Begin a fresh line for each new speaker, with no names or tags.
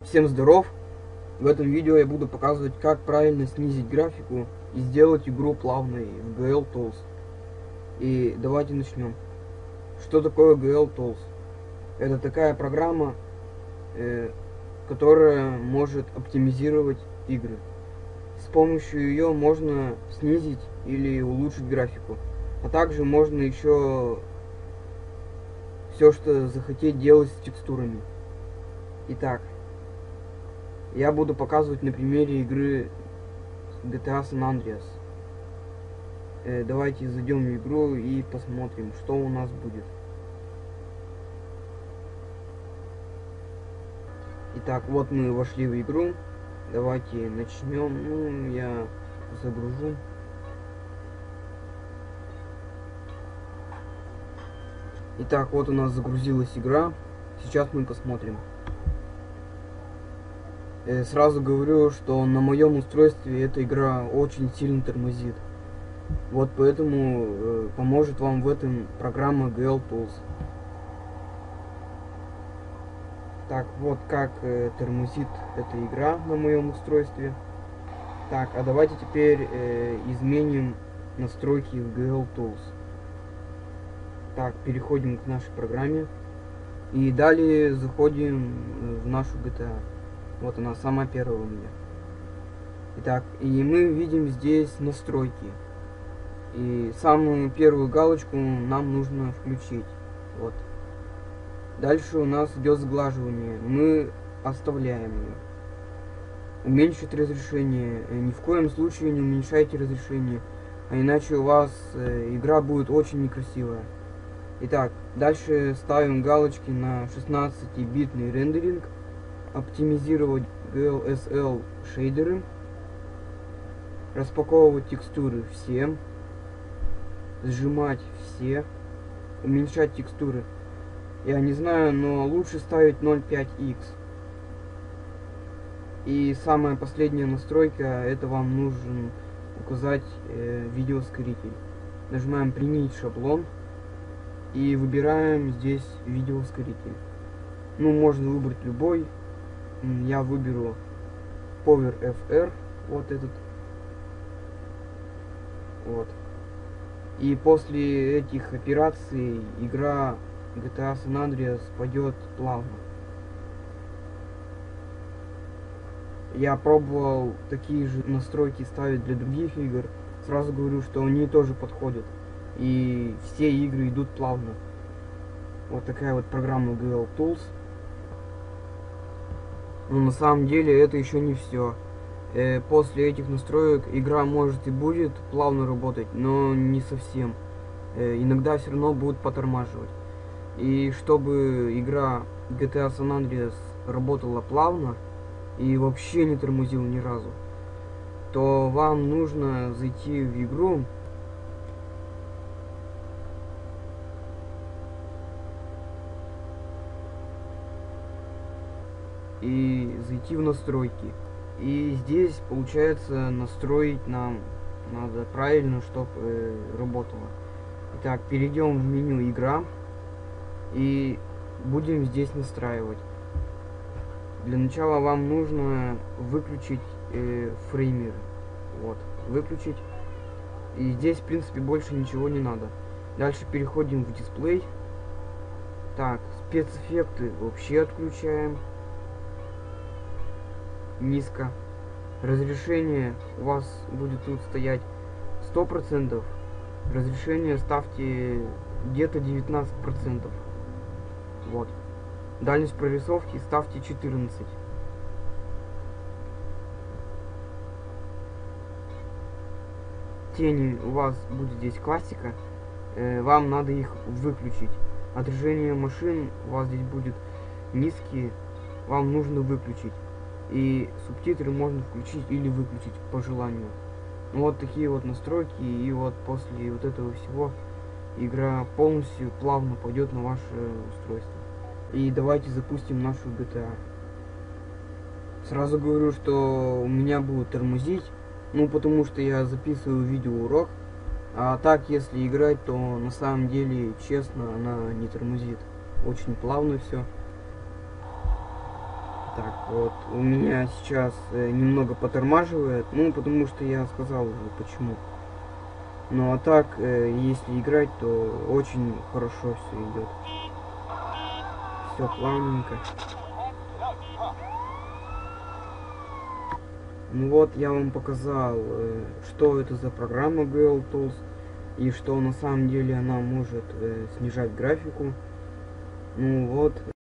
Всем здоров! В этом видео я буду показывать, как правильно снизить графику и сделать игру плавной в GL Tools. И давайте начнем. Что такое GL Tools? Это такая программа, которая может оптимизировать игры. С помощью ее можно снизить или улучшить графику. А также можно еще все, что захотеть, делать с текстурами. Итак, я буду показывать на примере игры GTA San Andreas. Давайте зайдем в игру и посмотрим, что у нас будет. Итак, вот мы вошли в игру. Давайте начнем. Я загружу. Итак, вот у нас загрузилась игра. Сейчас мы посмотрим. Сразу говорю, что на моем устройстве эта игра очень сильно тормозит. Вот поэтому поможет вам в этом программа GL Tools. Так, вот как тормозит эта игра на моем устройстве. Так, а давайте теперь изменим настройки в GL Tools. Так, переходим к нашей программе. И далее заходим в нашу GTA. Вот она, самая первая у меня. Итак, и мы видим здесь настройки. И самую первую галочку нам нужно включить. Вот. Дальше у нас идет сглаживание. Мы оставляем ее. Уменьшить разрешение. Ни в коем случае не уменьшайте разрешение. А иначе у вас игра будет очень некрасивая. Итак, дальше ставим галочки на 16-битный рендеринг. Оптимизировать GLSL шейдеры, распаковывать текстуры все, сжимать все, уменьшать текстуры. Я не знаю, но лучше ставить 0.5x. И самая последняя настройка, это вам нужен указать видеоускоритель. Нажимаем «Применить шаблон» и выбираем здесь видеоускоритель. Можно выбрать любой. Я выберу Power FR, вот этот. Вот. И после этих операций игра GTA San Andreas пойдет плавно. Я пробовал такие же настройки ставить для других игр. Сразу говорю, что они тоже подходят. И все игры идут плавно. Вот такая вот программа GL Tools. Но на самом деле это еще не все. После этих настроек игра может и будет плавно работать, но не совсем. Иногда все равно будет потормаживать. И чтобы игра GTA San Andreas работала плавно и вообще не тормозила ни разу, то вам нужно зайти в игру. И зайти в настройки. И здесь получается настроить нам надо правильно, чтобы работало. Итак, перейдем в меню игра и будем здесь настраивать. Для начала вам нужно выключить фреймер. Вот, выключить. И здесь в принципе больше ничего не надо. Дальше переходим в дисплей. Так, спецэффекты вообще отключаем. Низко. Разрешение у вас будет тут стоять 100%. Разрешение ставьте где-то 19%. Вот. Дальность прорисовки ставьте 14. Тени у вас будет здесь классика. Вам надо их выключить. Отражение машин у вас здесь будет низкие. Вам нужно выключить. И субтитры можно включить или выключить по желанию. Вот такие вот настройки. И вот после вот этого всего игра полностью плавно пойдет на ваше устройство. И давайте запустим нашу GTA. Сразу говорю, что у меня будет тормозить, потому что я записываю видеоурок. А так, если играть, то на самом деле, честно, она не тормозит. Очень плавно все. Так, вот, у меня сейчас немного потормаживает, ну, потому что я сказал уже почему. Ну, а так, если играть, то очень хорошо все идет. Все плавненько. Ну вот, я вам показал, что это за программа GLTools, и что на самом деле она может снижать графику. Ну вот.